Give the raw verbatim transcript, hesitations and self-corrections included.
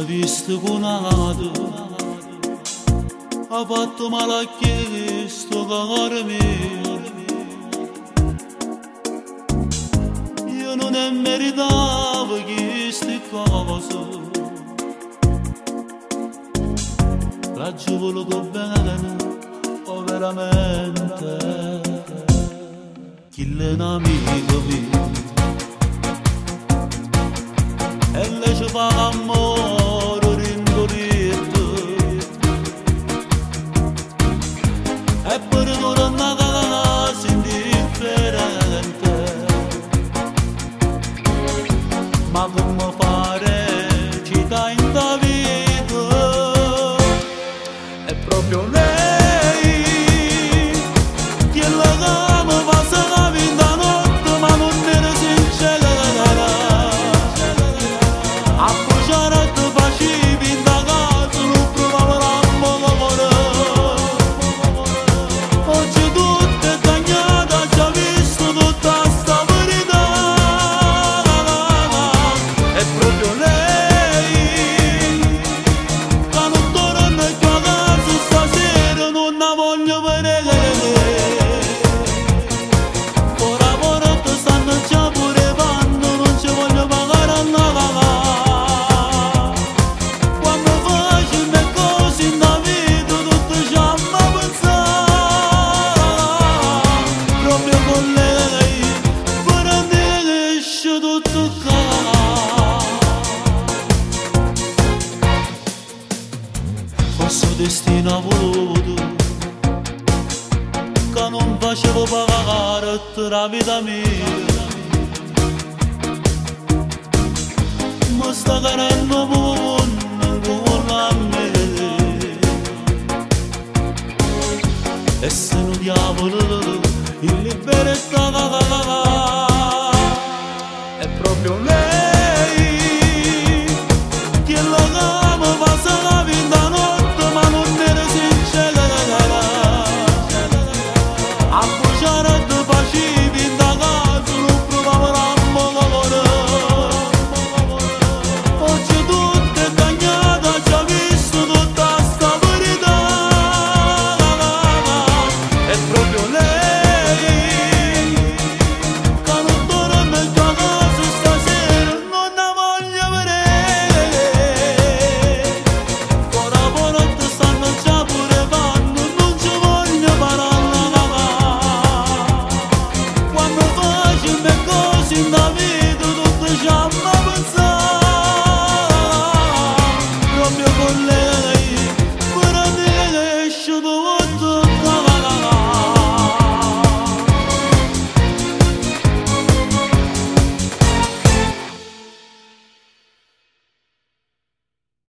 visto con altro, ha fatto male a chiesto cuore mio. Io non ne meritavo queste cose, l'ho voluto bene, o veramente, chi è un amico mio. E lei ci fa l'amore rintorito, e per tornare a casa indifferente. Ma come fare città in da vita? È proprio lei che la ama, passa la vita notte, ma non era sincera. Forse il destino ha voluto che non facevo pagare la vita mia. Mi sta cadendo buono con la me, e se non diavolo in libertà è proprio lei che la